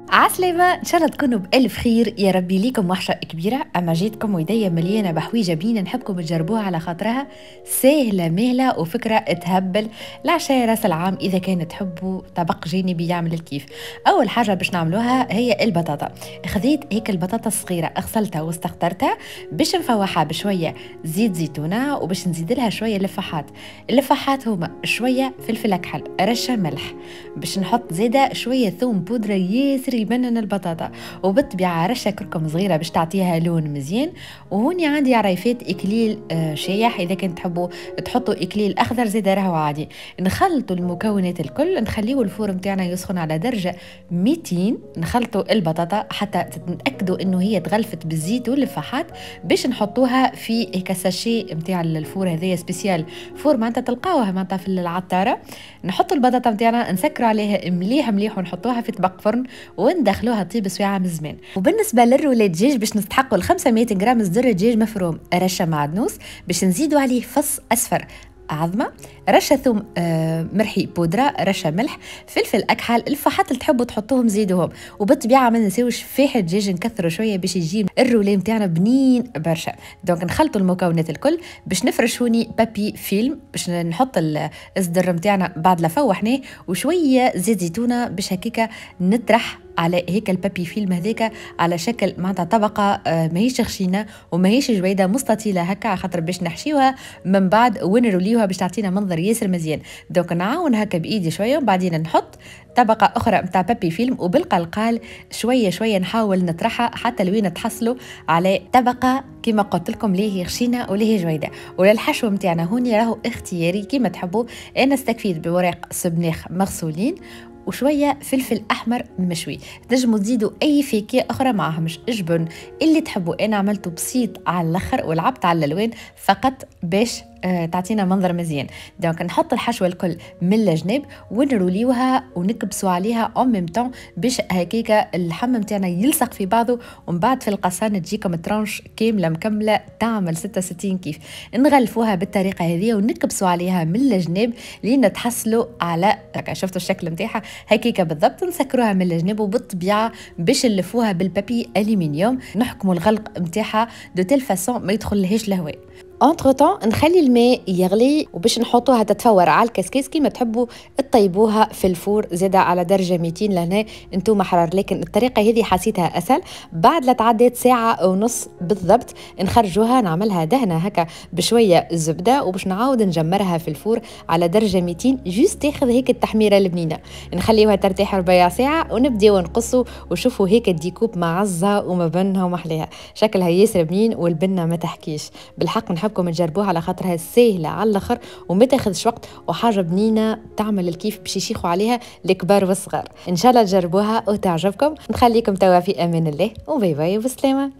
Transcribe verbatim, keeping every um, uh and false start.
عسلامة، إن شاء الله تكونوا بألف خير. يا ربي ليكم وحشة كبيرة. أما جيتكم ويديا مليانة بحويجة بنينة نحبكم تجربوها على خاطرها سهلة مهلة وفكرة تهبل العشاء راس العام إذا كان تحبوا طبق جانبي يعمل الكيف. أول حاجة باش نعملوها هي البطاطا. خذيت هيك البطاطا الصغيرة اغسلتها واستخدرتها باش نفوحها بشوية زيت زيتونة وباش نزيد لها شوية لفاحات. اللفاحات هما شوية فلفل أكحل، رشة ملح، باش نحط زيادة شوية ثوم بودرة ياسر يبنن البطاطا، وبالطبيعة رشة كركم صغيرة باش تعطيها لون مزيان. وهوني عندي عريفات إكليل آه شايح، إذا كنت تحبوا تحطوا إكليل أخضر زيد راهو عادي. نخلطوا المكونات الكل، نخليو الفور متاعنا يسخن على درجة مئتين. نخلطوا البطاطا حتى نتأكدوا إنه هي تغلفت بالزيت واللفاحات باش نحطوها في هيك ساشي متاع الفور هذايا سبيسيال فور معناتها تلقاوها معناتها في العطارة. نحطوا البطاطا متاعنا نسكروا عليها مليح مليح ونحطوها في طبق فرن وندخلوها طيب سواعة من زمان. وبالنسبه للرولات دجاج باش نستحقوا ال خمسمائة غرام صدر دجاج مفروم، رشه معدنوس باش نزيدوا عليه فص اصفر عظمه، رشه ثوم آه مرحي بودره، رشه ملح، فلفل اكحل، الفحات اللي تحبوا تحطوهم زيدوهم. وبالطبيعه ما ننساوش فاح الدجاج نكثروا شويه باش يجي الرولي نتاعنا بنين برشا. دونك نخلطوا المكونات الكل باش نفرش هوني بابي فيلم باش نحط الصدر نتاعنا بعد لا فوحناه، وشويه زيت زيتونه باش هكاكا نطرح على هيك البابي فيلم هذاك على شكل معناتها طبقه آه ماهيش خشينه وماهيش جويده مستطيله هكا، خاطر باش نحشيوها من بعد ونروليوها باش تعطينا منظر ياسر مزيان. دونك نعاون هكا بايدي شويه وبعدين نحط طبقه اخرى نتاع بابي فيلم وبالقلقال شويه شويه نحاول نطرحها حتى لوين تحصلوا على طبقه كما قلت لكم ليه خشينه وليه جويده. وللحشو نتاعنا هوني راهو اختياري كما تحبوا. انا استكفيت بورق سبناخ مغسولين وشويه فلفل احمر مشوي. تنجموا تزيدوا اي فاكهه اخرى معها، مش جبن اللي تحبوا. انا عملته بسيط على الاخر ولعبت على الالوان فقط باش آه تعطينا منظر مزيان. دونك نحط الحشوه الكل من الجناب ونروليوها ونكبسوا عليها اون ميم طون باش هكاكا اللحم نتاعنا يلصق في بعضه، ومن بعد في القصان تجيكم ترانش كامله مكمله تعمل ستة وستين كيف. نغلفوها بالطريقه هذه ونكبسوا عليها من الجناب لين تحصلوا على هكا. شفتوا الشكل نتاعها هكاكا بالضبط. نسكروها من الجناب وبالطبيعه باش نلفوها بالبابي الومنيوم نحكموا الغلق نتاعها دو تيل فاسون ما يدخلهاش الهواء. انتر طون نخلي الماء يغلي وباش نحطوها تتفور على الكسكاس كيما تحبوا تطيبوها في الفور زاده على درجه مئتين لهنا انتم حرار. لكن الطريقه هذه حسيتها اسهل. بعد لا تعديت ساعه ونص بالضبط نخرجوها نعملها دهنه هكا بشويه زبده وباش نعاود نجمرها في الفور على درجه مئتين جوست تاخذ هيك التحميره البنينه. نخليوها ترتاح ربع ساعه ونبداو نقصوا وشوفوا هيك الديكوب معزه وما بينها ومحليها شكلها ياسر بنين والبنه ما تحكيش. بالحق نحب كم تجربوها على خاطرها سهله على الاخر وما تاخذش وقت وحاجه بنينه تعمل الكيف باش يشيخوا عليها الكبار والصغار. ان شاء الله تجربوها وتعجبكم. نخليكم توا في امان الله وباي باي وبسلامه.